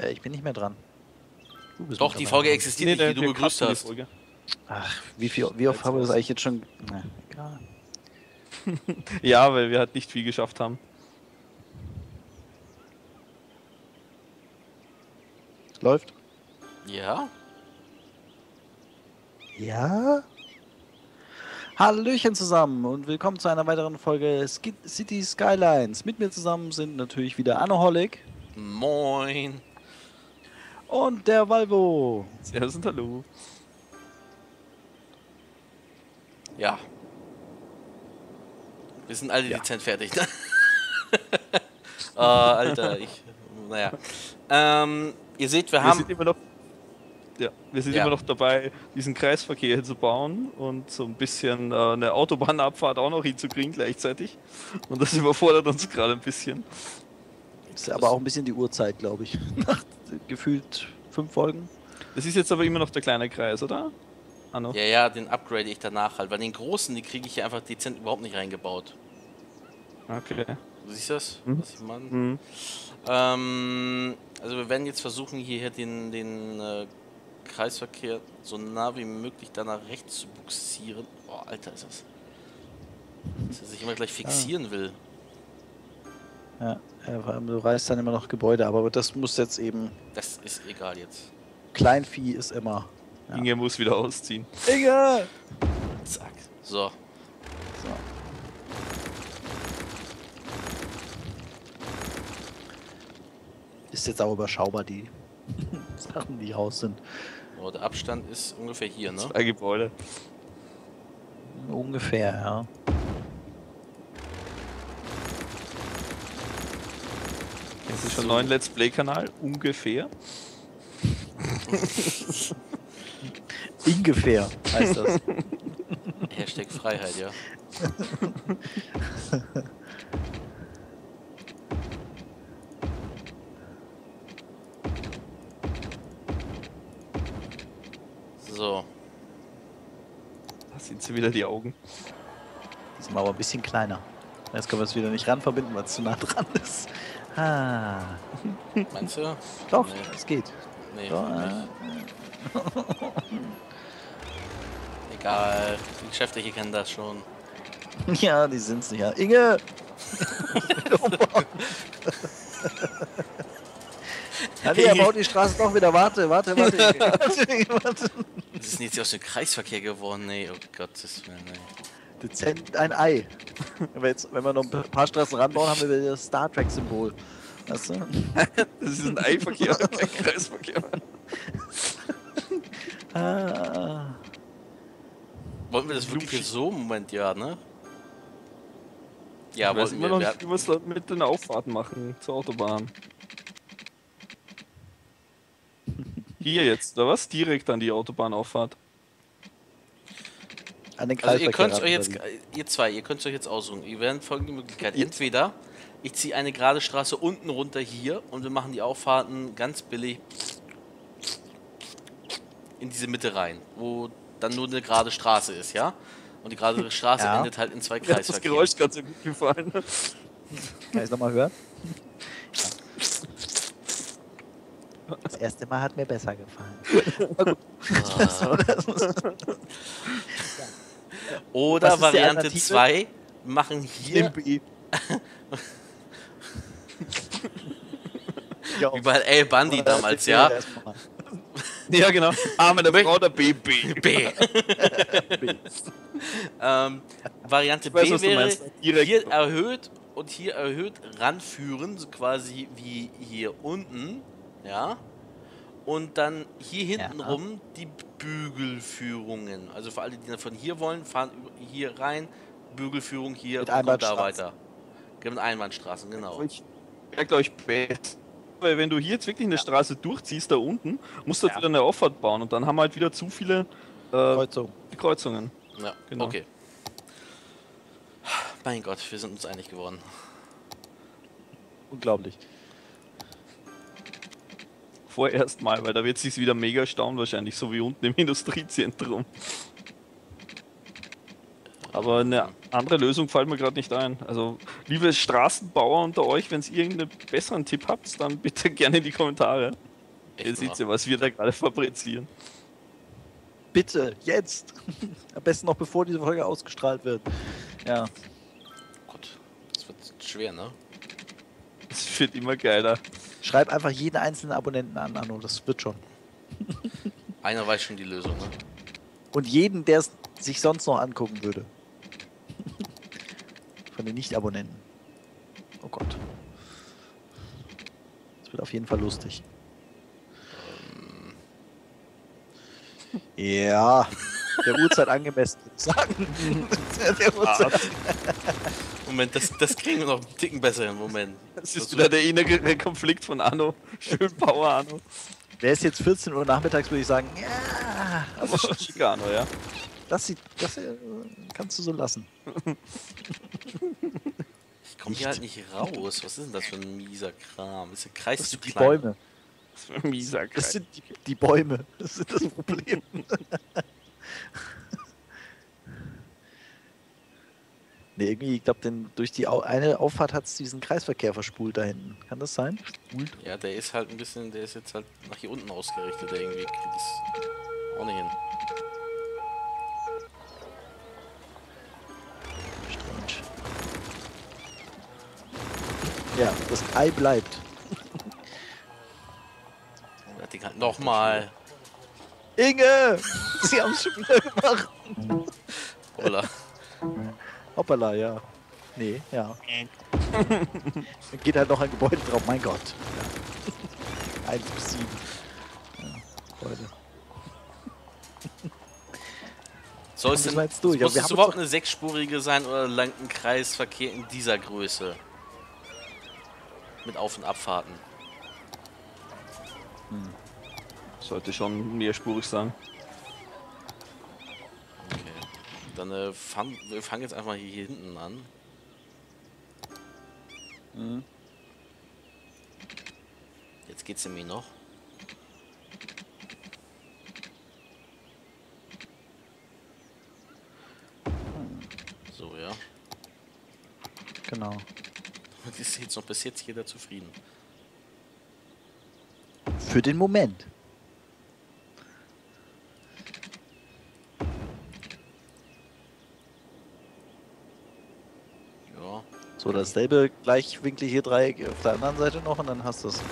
Ich bin nicht mehr dran. Du bist Doch, mit die dabei. Folge existiert nicht, die du begrüßt hast. Ach, wie oft haben wir das eigentlich jetzt schon... Na, egal. Ja, weil wir halt nicht viel geschafft haben. Läuft? Ja? Ja? Hallöchen zusammen und willkommen zu einer weiteren Folge City Skylines. Mit mir zusammen sind natürlich wieder Anoholic Moin. und der Valvo. Servus und hallo. Ja. Wir sind alle dezent fertig, ne? Alter, naja. Ihr seht, wir sind immer noch dabei, diesen Kreisverkehr hier zu bauen und so ein bisschen eine Autobahnabfahrt auch noch hinzukriegen gleichzeitig. Und das überfordert uns gerade ein bisschen. Ist aber auch ein bisschen die Uhrzeit, glaube ich. Nach gefühlt 5 Folgen. Das ist jetzt aber immer noch der kleine Kreis, oder? Anno? Ja, den upgrade ich danach halt, weil den großen, die kriege ich hier einfach dezent überhaupt nicht reingebaut. Okay. Du siehst das? Was ich meine? Mhm. Also wir werden jetzt versuchen, hierher den Kreisverkehr so nah wie möglich da nach rechts zu buxieren. Boah, Alter, ist das. Dass er sich immer gleich fixieren will. Ja, vor allem du reißt dann immer noch Gebäude, aber das muss jetzt eben... Das ist egal jetzt. Kleinvieh ist immer... Ja. Inge muss wieder ausziehen. Inge! Zack. So. Ist jetzt auch überschaubar, die Sachen, die raus sind. Oh, der Abstand ist ungefähr hier, ne? 2 Gebäude. Ungefähr, ja. Kennst du schon einen neuen Let's Play-Kanal? Ungefähr. Ingefähr heißt das. Hashtag Freiheit, ja. So. Da sind sie wieder, die Augen. Die sind aber ein bisschen kleiner. Jetzt können wir es wieder nicht ran verbinden, weil es zu nah dran ist. Ah. Meinst du? Doch, Nee. es geht. Nee, Doch, nicht. Egal. Die Geschäftliche kennen das schon. Ja, die sind's nicht. Ja. Inge! Ja, nee, er baut die Straße doch wieder. Warte. Warte. Das ist jetzt aus dem Kreisverkehr geworden, nee, oh Gottes Willen, nee. Dezent ein Ei. Wenn wir noch ein paar Straßen ranbauen, haben wir wieder das Star Trek-Symbol. Weißt du? Das ist ein Eiverkehr, kein Kreisverkehr. Wollten wir das wirklich so? Moment, ja, ne? Ja, Ich weiß wollten immer noch wir. nicht, wie wir es mit den Auffahrten machen zur Autobahn. Hier jetzt, oder was? Direkt an die Autobahnauffahrt. An den Also ihr Kreisverkehr könnt euch ran, jetzt, ihr könnt euch jetzt aussuchen. Ihr werdet folgende Möglichkeit. Entweder ich ziehe eine gerade Straße unten runter hier und wir machen die Auffahrten ganz billig in diese Mitte rein, wo dann nur eine gerade Straße ist, ja? Und die gerade Straße Ja. endet halt in 2 Mir hat das Kreisverkehren. Geräusch gerade so gut gefallen. Kann ich es nochmal hören? Das erste Mal hat mir besser gefallen. Oder Was ist die Variante Alternative? 2, wir machen hier Ja, wie bei El Bandi damals, ja? Ja, genau. A mit der Frau oder B. B. Variante Ich weiß, B was du wäre meinst. Direkt. hier erhöht und hier erhöht ranführen, so quasi wie hier unten, ja? Und dann hier hinten rum die Bügelführungen. Also für alle, die von hier wollen, fahren hier rein, Bügelführung hier Mit und kommt da Einbahnstraßen. weiter. Mit Einbahnstraßen, genau. Ich wäre, glaube ich, best. Weil wenn du hier jetzt wirklich eine Straße durchziehst, da unten, musst du halt wieder eine Auffahrt bauen und dann haben wir halt wieder zu viele Kreuzungen. Ja, Genau. okay. Mein Gott, wir sind uns einig geworden. Unglaublich. Vorerst mal, weil da wird es sich wieder mega stauen wahrscheinlich, so wie unten im Industriezentrum. Aber eine andere Lösung fällt mir gerade nicht ein. Also, liebe Straßenbauer unter euch, wenn ihr irgendeinen besseren Tipp habt, dann bitte gerne in die Kommentare. Ihr seht ja, was wir da gerade fabrizieren. Bitte, jetzt! Am besten noch bevor diese Folge ausgestrahlt wird. Ja. Oh Gott, das wird schwer, ne? Das wird immer geiler. Schreib einfach jeden einzelnen Abonnenten an, Anno, das wird schon. Einer weiß schon die Lösung, ne? Und jeden, der es sich sonst noch angucken würde. Von den Nicht-Abonnenten. Oh Gott. Das wird auf jeden Fall lustig. Ja, der Uhrzeit angemessen, würde ich sagen. Der Uhrzeit. Moment, das kriegen wir noch einen Ticken besser hin. Moment. Das ist wieder der innere Konflikt von Anno. Schön Power Anno. Wäre es jetzt 14 Uhr nachmittags, würde ich sagen, ja. Aber schon schick Anno, ja. Das kannst du so lassen. Ich komme hier halt nicht raus. Was ist denn das für ein mieser Kram? Ist der Kreis Das zu sind die klein? Bäume. Das war ein mieser Kreis. Das sind die Bäume. Das ist das Problem. Ne, irgendwie, ich glaube, durch die eine Auffahrt hat es diesen Kreisverkehr verspult da hinten. Kann das sein? Spult? Ja, der ist halt ein bisschen, der ist jetzt halt nach hier unten ausgerichtet. Der irgendwie kriegt es auch nicht hin. Strange. Ja, das Ei bleibt. Das Ding halt nochmal. Inge! Sie haben es schon wieder gemacht. Holla. Hoppala, ja. Nee, ja. Dann geht halt noch ein Gebäude drauf, mein Gott. Ja. 1 bis 7. Ja, Gebäude. Soll es müssen denn, wir jetzt durch, aber muss wir es haben überhaupt uns eine sechsspurige sein oder lang ein Kreisverkehr in dieser Größe? Mit Auf- und Abfahrten. Sollte schon mehrspurig sein. Okay. Dann wir fangen jetzt einfach hier hinten an. Jetzt geht's nämlich noch. So, ja. Genau. Und ist jetzt noch bis jetzt jeder zufrieden. Für den Moment. Ja. So, dasselbe gleichwinklige Dreieck auf der anderen Seite noch und dann hast du es.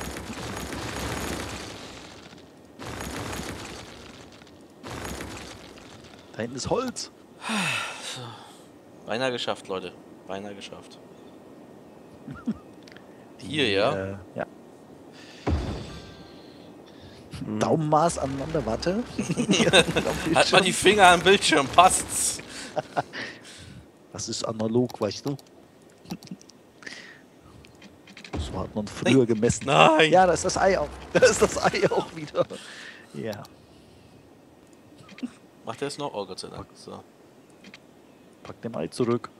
Da hinten ist Holz. Beinahe geschafft, Leute. Beinahe geschafft. Hier, ja? Ja. Daumenmaß aneinander, warte. Halt mal die Finger am Bildschirm, passt's. Das ist analog, weißt du? So hat man früher gemessen. Nein! Ja, da ist das Ei auch. Da ist das Ei auch wieder. Ja. Macht er es noch? Oh Gott sei Dank. So. Pack dem Ei zurück.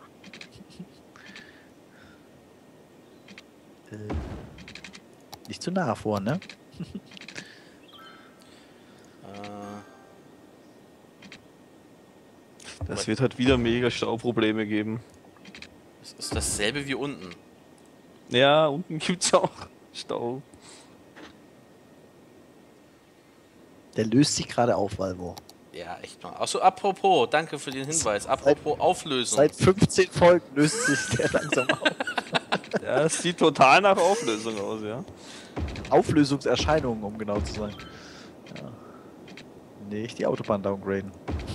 Nicht zu nah vor, ne? Das wird halt wieder mega Stauprobleme geben. Es ist dasselbe wie unten. Ja, unten gibt's auch Stau. Der löst sich gerade auf, Valvo. Ja, echt mal. Achso, apropos, danke für den Hinweis. Apropos Auflösung. Seit 15 Folgen löst sich der langsam auf. Ja, es sieht total nach Auflösung aus, ja. Auflösungserscheinungen, um genau zu sein. Ja. Nicht die Autobahn downgraden.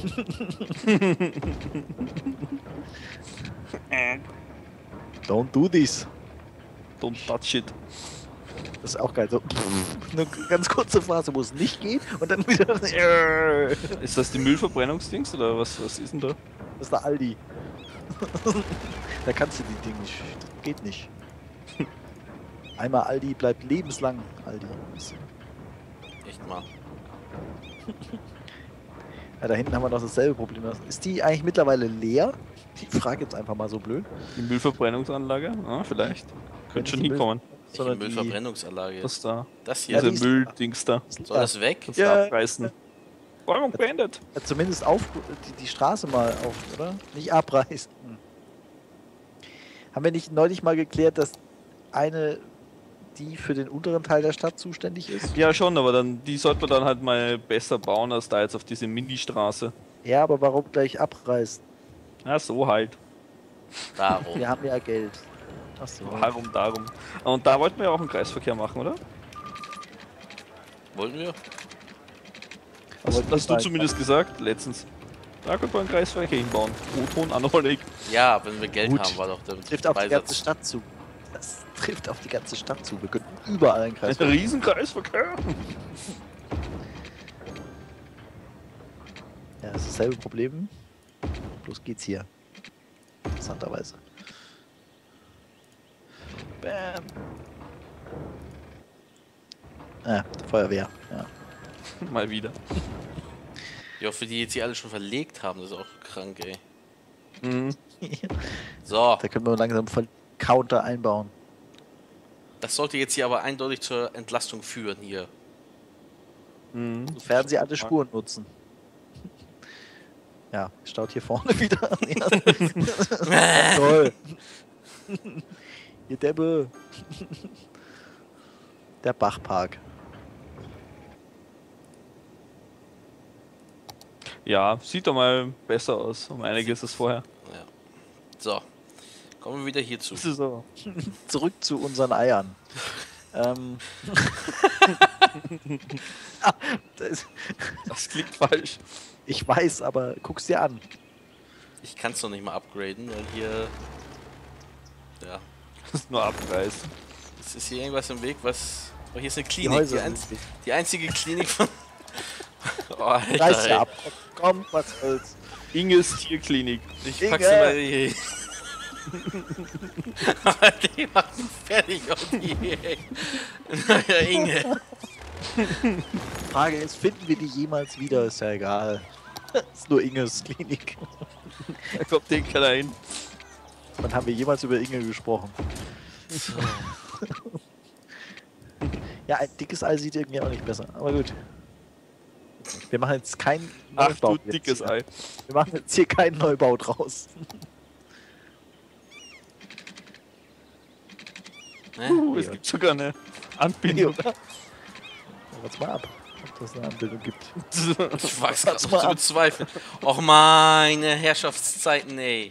Don't do this. Don't touch it. Das ist auch geil. So, eine ganz kurze Phase, wo es nicht geht und dann wieder. Ist das die Müllverbrennungsdings oder was ist denn da? Das ist der Aldi. Da kannst du die Dinge nicht. Das geht nicht. Einmal Aldi bleibt lebenslang Aldi. Echt mal. Ja, da hinten haben wir noch dasselbe Problem. Ist die eigentlich mittlerweile leer? Ich frage jetzt einfach mal so blöd. Die Müllverbrennungsanlage? Ah, vielleicht. Könnte schon hinkommen. Welche Müllverbrennungsanlage? Was da? Das hier. Ja, Diese Mülldings da. Soll das weg? Das Ja. abreißen. Räumung beendet. Ja, zumindest die Straße mal auf, oder? Nicht abreißen. Haben wir nicht neulich mal geklärt, dass eine die für den unteren Teil der Stadt zuständig ist? Ja schon, aber die sollte man dann halt mal besser bauen, als da jetzt auf diese Mini-Straße. Ja, aber warum gleich abreißen? Ja, so halt. Darum. Wir haben ja Geld. Achso. Darum. Und da wollten wir ja auch einen Kreisverkehr machen, oder? Wollten wir? Hast du zumindest gesagt, letztens. Da könnte man einen Kreisverkehr hinbauen. O-Ton Anolik. Ja, wenn wir Geld Gut. haben, war doch der Trifft auf die ganze Stadt zu. Das trifft auf die ganze Stadt zu. Wir könnten überall einen Kreis. Ein riesen Kreisverkehr. Ja, das ist dasselbe Problem. Los geht's hier. Interessanterweise. Bam. Feuerwehr. Ja. Mal wieder. Ja, für die jetzt hier alle schon verlegt haben, das ist auch krank, ey. Mhm. So, Da können wir langsam von Counter einbauen. das sollte jetzt hier aber eindeutig zur Entlastung führen hier. Mhm. Sofern sie alle Spuren nutzen. Ja, staut hier vorne wieder. Ja. Toll. Ihr Deppe. Der Bachpark. Ja, sieht doch mal besser aus. Um einiges als vorher. Ja. So, kommen wir wieder hierzu. Das ist so. Zurück zu unseren Eiern. Das klingt falsch. Ich weiß, aber guck's dir an. Ich kann es noch nicht mal upgraden, weil hier... Ja, Das ist nur abreißen. es ist hier irgendwas im Weg, was... Oh, hier ist eine Die Klinik, Häuser die, sind wichtig. die einzige Klinik von... Oh, Alter, Reiß ey. ja ab. Komm, was soll's. Inges Tierklinik. Ich Inge. pack's mal hier. Die machen fertig auf die. Naja, Inge. Frage ist, finden wir die jemals wieder? Ist ja egal. Ist nur Inges Klinik. Da kommt den keiner hin. Wann haben wir jemals über Inge gesprochen? Ja, ein dickes Ei sieht irgendwie auch nicht besser. Aber gut. Wir machen jetzt keinen Ach Neubau. du dickes hier. Ei. Wir machen jetzt hier keinen Neubau draus. Es gibt sogar eine Anbindung. Warte mal ab, ob das eine Anbindung gibt. Ich weiß Warte gerade mal zu ab. bezweifeln. Och meine Herrschaftszeiten, ey.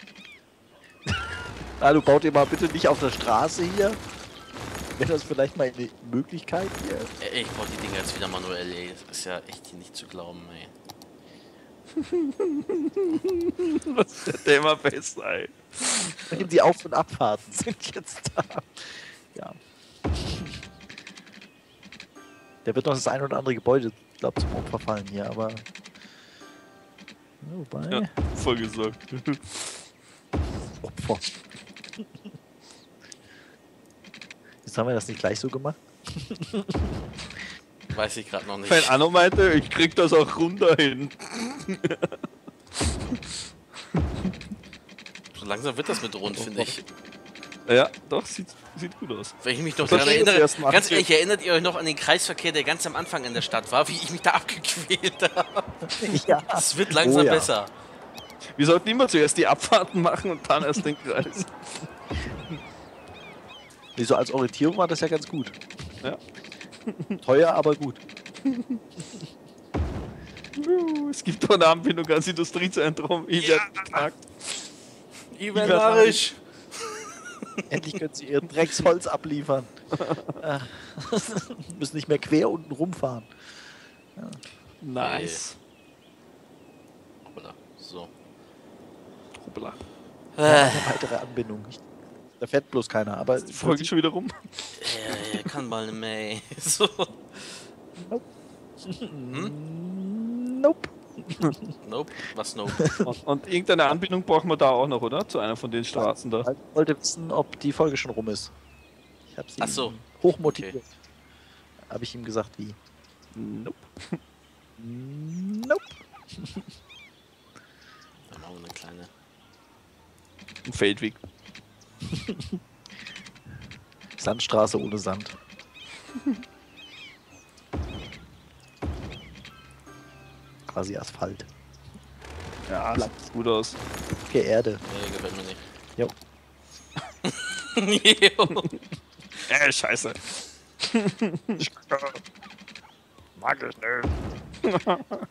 Du baut ihr mal bitte nicht auf der Straße hier. Wäre das vielleicht mal eine Möglichkeit hier? Ey, ich brauch die Dinger jetzt wieder manuell, ey. Das ist ja echt hier nicht zu glauben, ey. Was ist der Thema besser, ey? Die Auf- und Abfahrten sind jetzt da. Ja. Der wird noch das ein oder andere Gebäude, glaube zum Opfer fallen hier, aber. Ja, wobei. Ja, voll gesagt. Opfer. Jetzt haben wir das nicht gleich so gemacht. Weiß ich gerade noch nicht. Mein Anno meinte, ich krieg das auch runter hin. So langsam wird das mit rund, finde ich. Ja, doch, sieht gut aus. Wenn ich mich noch Das daran steht jetzt erinnere, erst mal. ganz ehrlich, erinnert ihr euch noch an den Kreisverkehr, der ganz am Anfang in der Stadt war, wie ich mich da abgequält habe? Ja. Es wird langsam ja. besser. Wir sollten immer zuerst die Abfahrten machen und dann erst den Kreis. Wieso als Orientierung war das ja ganz gut. Ja. Teuer, aber gut. Es gibt doch eine Anbindung ans Industriezentrum. Ja. Ivan Narisch. Endlich können sie ihr Drecksholz abliefern. Müssen nicht mehr quer unten rumfahren. Nice. Hoppala, so. Hoppla. Eine weitere Anbindung. Da fährt bloß keiner, aber Die Folge ist schon wieder rum. Ja, kann mal nicht mehr, ey. So. Nope. Nope. Was nope? Und irgendeine Anbindung brauchen wir da auch noch, oder? Zu einer von den Straßen da. Ich wollte wissen, ob die Folge schon rum ist. Ich habe sie Ach so. hochmotiviert. Habe ich ihm gesagt, wie? Nope. Nope. Dann machen wir eine kleine. Ein Feldweg. Sandstraße ohne Sand. Quasi Asphalt. Ja, Blatt. sieht gut aus. Okay, Erde. Nee, gefällt mir nicht. Jo. Jo. Scheiße. Mag ich nicht.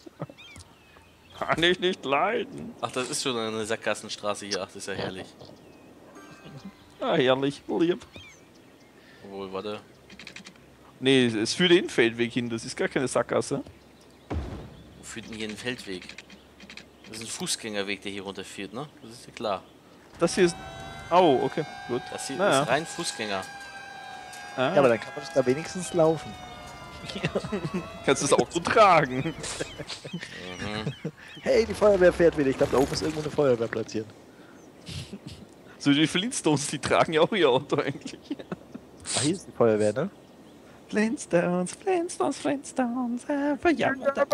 Kann ich nicht leiden. Ach, das ist schon eine Sackgassenstraße hier. Ach, das ist ja herrlich. Ah, herrlich, lieb. Obwohl, warte. Nee, es führt den Feldweg hin, das ist gar keine Sackgasse. Wo führt denn hier ein Feldweg? Das ist ein Fußgängerweg, der hier runterführt, ne? Das ist ja klar. Das hier ist... Oh, okay, gut. Das hier Naja. ist rein Fußgänger. Ah, Ja, aber dann kann man da wenigstens laufen. kannst du das Auto tragen. Mhm. Hey, die Feuerwehr fährt wieder. Ich glaube, da oben ist irgendwo eine Feuerwehr platziert. So die Flintstones, die tragen ja auch ihr Auto eigentlich. Ach, hier ist die Feuerwehr, ne? Flintstones, Flintstones, Flintstones, ja.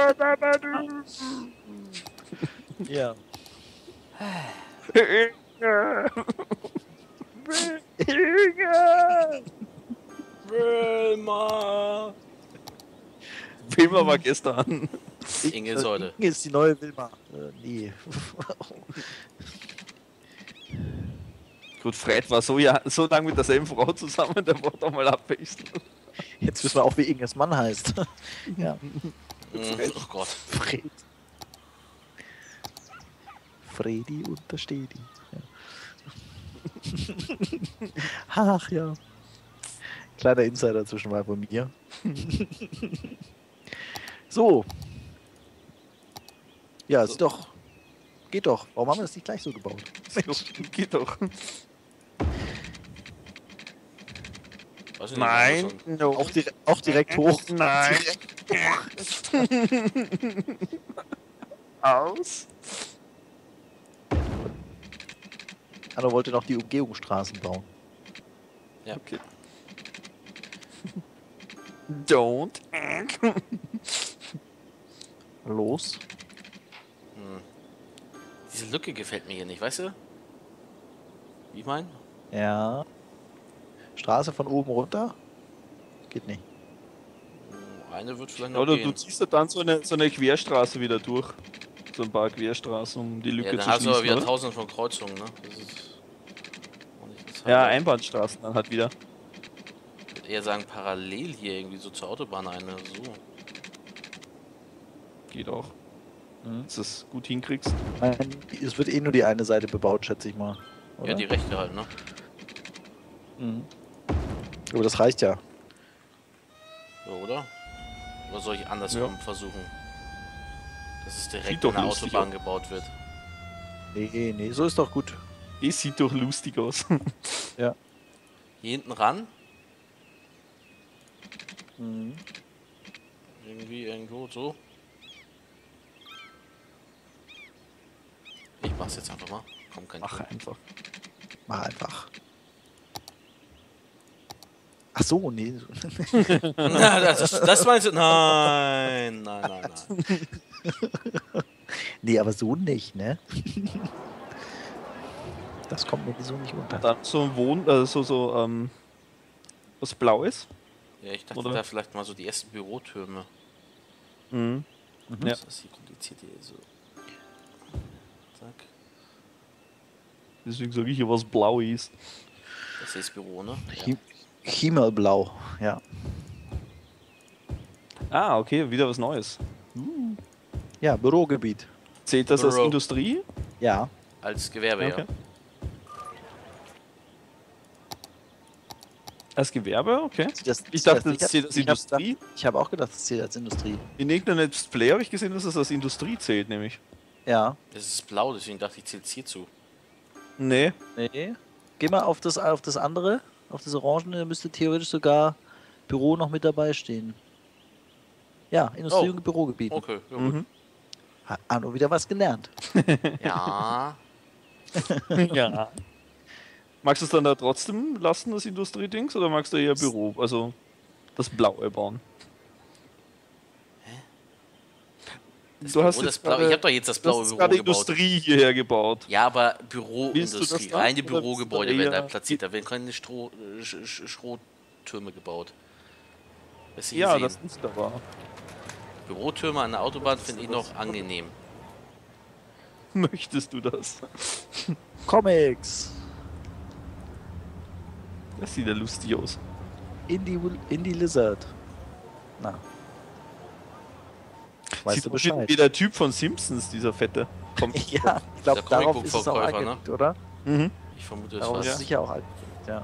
Ja. Wilma! Wilma war gestern. Inge ist heute. Inge ist die neue Wilma. Nee. Gut, Fred war so lange mit derselben Frau zusammen, der wollte doch mal abwechseln. Jetzt wissen wir auch, wie Inges Mann heißt. Ja. Oh Gott. Fred. Fredi und der Stedi. Ja. Ach ja. Kleiner Insider zwischen mal von mir. So. Ja, ist doch. Geht doch. Warum haben wir das nicht gleich so gebaut? Geht doch. Weiß ich nicht, Nein, so- no. Auch direkt hoch. Nein. Aus. Anna wollte noch die Umgehungsstraßen bauen. Ja. Okay. Don't. Los. Diese Lücke gefällt mir hier nicht, weißt du? Wie ich mein? Ja. Straße von oben runter? Geht nicht. Eine wird vielleicht noch Oder gehen. du ziehst ja dann so eine Querstraße wieder durch. So ein paar Querstraßen, um die Lücke Ja, dann zu hast du aber schließen. wieder Oder? tausend von Kreuzungen, ne? Das ist auch nicht das Ja, Highlight. Einbahnstraßen dann halt wieder. Ich würde eher sagen, parallel hier irgendwie so zur Autobahn eine. So. Geht auch. Mhm. Dass du es gut hinkriegst. Es wird eh nur die eine Seite bebaut, schätze ich mal. Oder? Ja, die rechte halt, ne? Mhm. Aber das reicht ja. So, oder? Oder soll ich andersrum versuchen? Dass es direkt Sieht doch an der lustig Autobahn aus. gebaut wird. Nee, so ist doch gut. Es sieht doch lustig aus. Ja. Hier hinten ran? Mhm. Irgendwie, irgendwo, so. Ich mach's jetzt einfach mal. Komm, kein Mach Druck. einfach. Mach einfach. Ach so, nee. Na, das meinst du? Nein. Nee, aber so nicht, ne? Das kommt mir so nicht unter. Dann so ein was Blaues. Ja, ich dachte Oder? da vielleicht mal so die ersten Bürotürme. Mhm. Ja. Das ist hier kompliziert hier so. Zack. Deswegen sage ich hier was Blaues. Das ist das Büro, ne? Ja. Himmelblau, ja. Ah, okay, wieder was Neues. Ja, Bürogebiet. Zählt das als Büro. Industrie? Ja. Als Gewerbe, Okay. Als Gewerbe? Okay. Ich dachte, das zählt als Industrie. Ich habe auch gedacht, das zählt als Industrie. In irgendeinem Let's Play habe ich gesehen, dass das als Industrie zählt, nämlich. Ja. Das ist blau, deswegen dachte ich, zählt hierzu. Nee. Nee. Geh mal auf das andere, auf das Orangene, da müsste theoretisch sogar Büro noch mit dabei stehen. Ja, Industrie- Oh. und Bürogebiet. Okay, ja, gut. Mhm. Hat Arno wieder was gelernt. Ja. Ja. Magst du es dann da trotzdem lassen, das Industriedings, oder magst du eher Büro, also das Blaue bauen? Das Du Büro, hast das jetzt Blaue, gerade- ich habe doch jetzt das Du blaue hast Büro gerade gebaut. Industrie hierher gebaut. Ja, aber Willst du Büroindustrie, das dann? reine Oder willst du Bürogebäude dann werden da eher- platziert. Da werden keine Strohtürme gebaut. Das Sie Ja, sehen. das ist aber. Bürotürme an der Autobahn finde ich noch angenehm. Möchtest du das? Comics. Das sieht ja lustig aus. Indie Lizard. Na. Weißt Sieht du aus Bescheid? wie der Typ von Simpsons, dieser Fette. Kommt. Ja, ich glaube, Der darauf ist es auch Comicbook-Verkäufer, angelegt, oder? Mhm. Ich vermute es Darauf ist fast. es sicher auch angelegt, ja.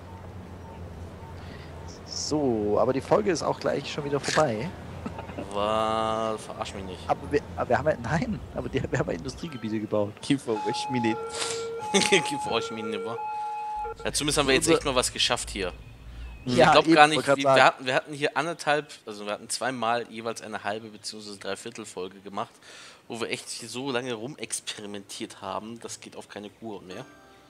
So, aber die Folge ist auch gleich schon wieder vorbei. Verarsch mich nicht. Aber wir haben ja, nein, aber wir haben ja Industriegebiete gebaut. Giveaway Minute. Gib euch Mine, wa? Ja, zumindest haben wir jetzt echt mal was geschafft hier. Ja, ich glaube eben, gar nicht, wollte grad sagen. wir hatten hier wir hatten zweimal jeweils eine halbe bzw. Dreiviertel Folge gemacht, wo wir echt hier so lange rumexperimentiert haben, das geht auf keine Kur mehr.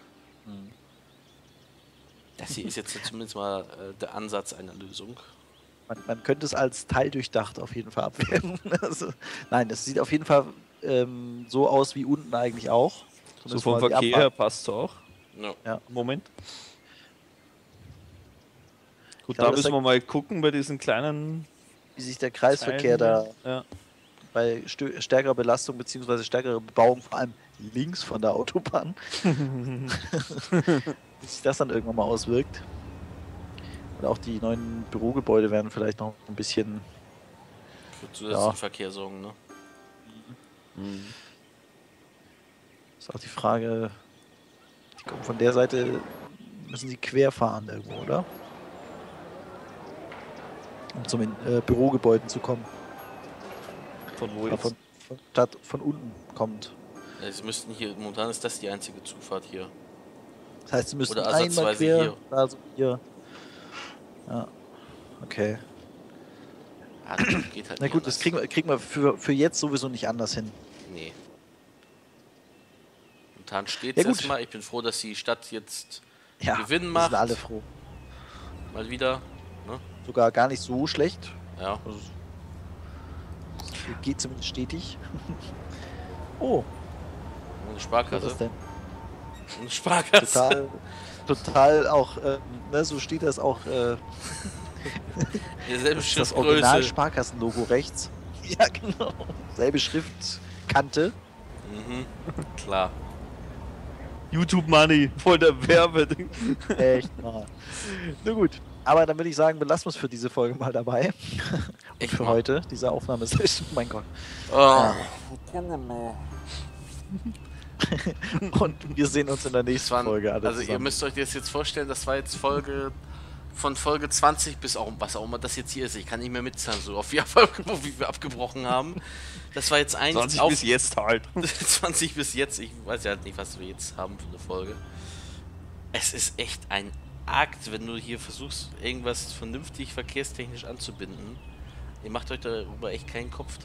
Das hier ist jetzt zumindest mal der Ansatz einer Lösung. Man könnte es als teildurchdacht auf jeden Fall abwerten. Also, nein, es sieht auf jeden Fall so aus wie unten eigentlich auch. So Zumindest vom mal die Verkehr her passt es auch. Ja. Moment. Gut, glaube, da das müssen wir mal gucken bei diesen kleinen Wie sich der Kreisverkehr Teilen. da Ja. bei stärkerer Belastung bzw. stärkerer Bebauung, vor allem links von der Autobahn, wie sich das dann irgendwann mal auswirkt. Und auch die neuen Bürogebäude werden vielleicht noch ein bisschen. Für zusätzlichen Verkehr sorgen, ne? Ist auch die Frage, die kommen von der Seite, müssen sie quer fahren irgendwo, oder? Um zum Bürogebäuden zu kommen. Von wo Oder jetzt? von unten kommt. Ja, sie müssten hier, momentan ist das die einzige Zufahrt hier. Das heißt, sie müssen Oder einmal ersatzweise quer, hier. also hier. Ja, okay. Ah, das geht halt Na nicht gut, das anders. kriegen wir für jetzt sowieso nicht anders hin. Nee. Momentan steht Ja, es gut. erstmal. Ich bin froh, dass die Stadt jetzt Ja, Gewinn wir macht. sind alle froh. mal wieder. Ne? Sogar gar nicht so schlecht. Ja. Also, es geht zumindest stetig. Oh, Eine was ist Sparkasse. das denn? Eine Sparkasse. Total auch, ne, so steht das auch, Dieselbe das Schriftgröße. Original-Sparkassen-Logo rechts. Ja, genau. Selbe Schriftkante. Mhm. Klar. YouTube Money, voll der Werbe. Echt mal. Na gut. Aber dann würde ich sagen, belassen wir es für diese Folge mal dabei. Und Echt für mal. heute, diese Aufnahmesession. Mein Gott. Oh. Und wir sehen uns in der Das nächsten waren, Folge. Alle also ihr zusammen. müsst euch das jetzt vorstellen, das war jetzt Folge 20 bis auch was auch immer das jetzt hier ist. Ich kann nicht mehr mitzählen, so auf wie wir abgebrochen haben. Das war jetzt 20 bis jetzt halt. 20 bis jetzt. Ich weiß ja nicht, was wir jetzt haben für eine Folge. Es ist echt ein Akt, wenn du hier versuchst, irgendwas vernünftig verkehrstechnisch anzubinden. Ihr macht euch darüber echt keinen Kopf.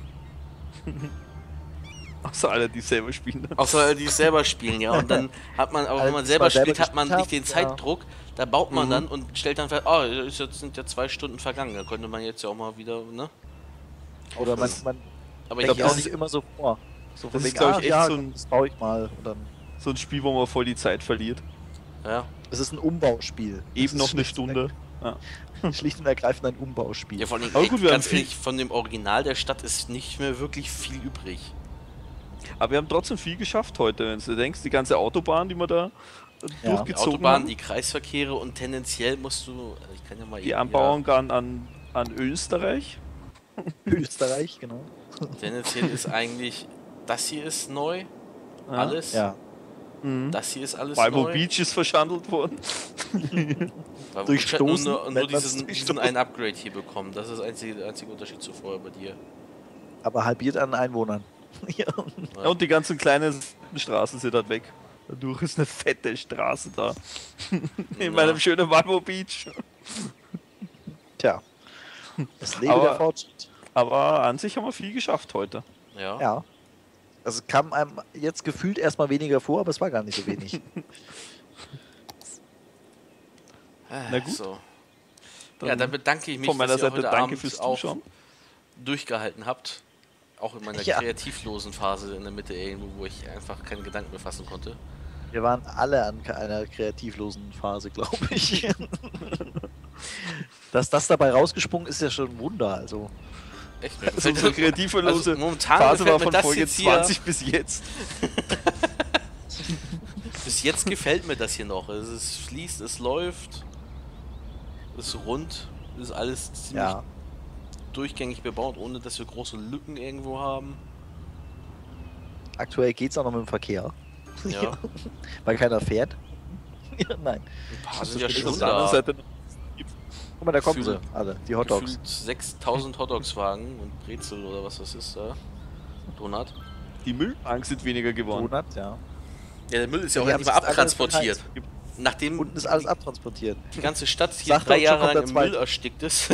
Außer alle, die selber spielen. Außer die selber spielen, ja. Und dann hat man, aber wenn man Als selber man selber spielt, hat man gespielt nicht den hat, ja. Zeitdruck. Da baut man dann und stellt dann fest, oh, jetzt sind ja 2 Stunden vergangen. Da könnte man jetzt ja auch mal wieder, ne? Oder man Aber denkt ich auch auch nicht immer so vor. So Das von ist, wegen, glaub ich, echt ja, so ein- das baue ich mal. Und dann, So ein Spiel, wo man voll die Zeit verliert. Ja. es ist ein Umbauspiel. Eben Es noch ist eine Stunde. Ja. Schlicht und ergreifend ein Umbauspiel. Ja, vor allem, Aber gut, wir haben ganz viel- ehrlich, von dem Original der Stadt ist nicht mehr wirklich viel übrig. Aber wir haben trotzdem viel geschafft heute, wenn du denkst, die ganze Autobahn, die wir da Die durchgezogen Autobahnen, haben. die Kreisverkehre und tendenziell musst du, ich kann ja mal Die eben Anbauung an Österreich. Österreich, genau. tendenziell ist eigentlich, das hier ist neu, Ja. alles. Ja. Mhm. Das hier ist alles Bible neu. Beach ist verschandelt worden. Weil durchstoßen, nur nennt man's diesen durchstoßen. einen Upgrade hier bekommen. Das ist der einzige Unterschied zu vorher bei dir. Aber halbiert an Einwohnern. Ja. Ja, und die ganzen kleinen Straßen sind halt weg. Dadurch ist eine fette Straße da. In meinem schönen Bible Beach. Tja. Das Leben Aber- der Fortschritt. Aber an sich haben wir viel geschafft heute. Ja. Ja. Also kam einem jetzt gefühlt erstmal weniger vor, aber es war gar nicht so wenig. Na gut. So. Dann Ja, dann bedanke ich mich, Von meiner dass ihr Seite heute danke Abend fürs auch Zuschauen. durchgehalten habt. Auch in meiner Ja. kreativlosen Phase in der Mitte irgendwo, wo ich einfach keine Gedanken mehr fassen konnte. Wir waren alle an einer kreativlosen Phase, glaube ich. Dass das dabei rausgesprungen ist, ja schon ein Wunder. Also, Echt? Also unsere kreativlose momentan Phase war gefällt mir von das Folge jetzt hier. 20 bis jetzt. Bis jetzt gefällt mir das hier noch. Es fließt, es läuft. ist rund, ist alles ziemlich durchgängig bebaut, ohne dass wir große Lücken irgendwo haben. Aktuell geht's auch noch mit dem Verkehr. Ja. Weil keiner fährt. Ja, nein. Ein paar sind Das ja ist schon auf der anderen da. Seite Guck mal, da kommen Gefühlt- sie alle, die Hotdogs. Gefühlt 6000 Hotdogswagen und Brezel oder was das ist da. Donut. die Müllwagen sind weniger geworden. Donut, ja. Ja, der Müll ist ja auch Die endlich mal haben es alles abtransportiert. verteilt. Nachdem Unten ist alles abtransportiert. die ganze Stadt hier Sagt 3 doch, schon Jahre kommt lang der im Müll zweite. erstickt ist.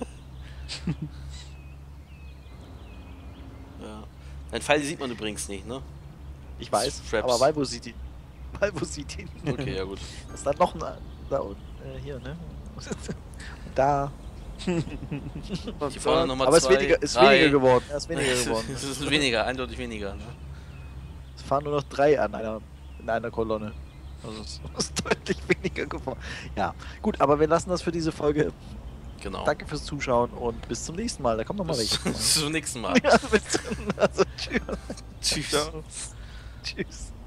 Ja. Dein Pfeil sieht man übrigens nicht, ne? Ich weiß, Straps. aber Valvo sieht ihn. Valvo sieht ihn. Okay, ja gut. Das ist dann noch ein... Da unten, hier, ne? Da. Die fahren nochmal Aber zwei, ist drei. weniger geworden. Er ist weniger geworden. Es ist weniger, eindeutig weniger. Ne? Es fahren nur noch 3 in einer Kolonne. Also es ist deutlich weniger geworden. Ja, gut, aber wir lassen das für diese Folge. Genau. Danke fürs Zuschauen und bis zum nächsten Mal. Da kommt noch mal Bis welche. zum nächsten Mal. Ja, bis zum, also, tschüss. Tschüss. Ciao. Tschüss.